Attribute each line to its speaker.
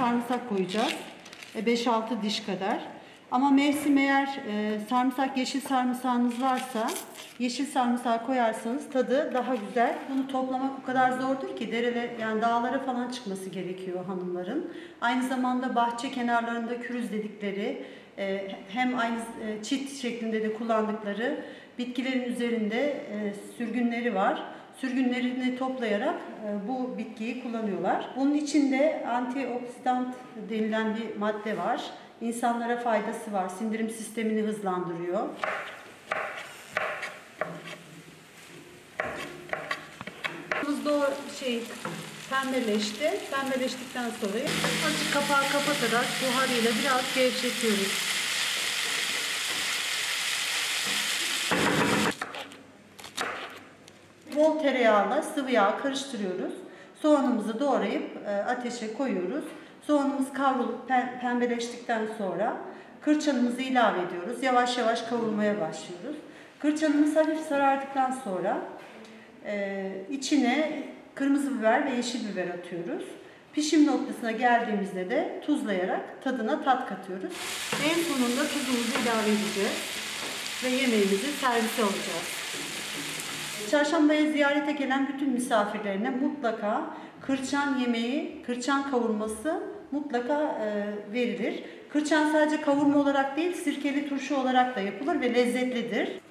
Speaker 1: sarımsak koyacağız. 5-6 diş kadar. Ama mevsim eğer sarımsak, yeşil sarımsağınız varsa yeşil sarımsağı koyarsanız tadı daha güzel. Bunu toplamak o kadar zordur ki yani dağlara falan çıkması gerekiyor hanımların. Aynı zamanda bahçe kenarlarında kürüz dedikleri hem aynı çit şeklinde de kullandıkları bitkilerin üzerinde sürgünleri var. Sürgünlerini toplayarak bu bitkiyi kullanıyorlar. Bunun içinde antioksidan denilen bir madde var. İnsanlara faydası var. Sindirim sistemini hızlandırıyor. Pembeleşti. Pembeleştikten sonra azıcık kapağı kapatarak buharıyla biraz gevşetiyoruz. Bol tereyağla sıvı yağ karıştırıyoruz. Soğanımızı doğrayıp ateşe koyuyoruz. Soğanımız kavrulup pembeleştikten sonra kırçanımızı ilave ediyoruz. Yavaş yavaş kavurmaya başlıyoruz. Kırçanımız hafif sarardıktan sonra içine kırmızı biber ve yeşil biber atıyoruz. Pişim noktasına geldiğimizde de tuzlayarak tadına tat katıyoruz. En sonunda tuzumuzu ilave edeceğiz ve yemeğimizi servise alacağız. Çarşambaya ziyarete gelen bütün misafirlerine mutlaka kırçan yemeği, kırçan kavurması mutlaka verilir. Kırçan sadece kavurma olarak değil, sirkeli turşu olarak da yapılır ve lezzetlidir.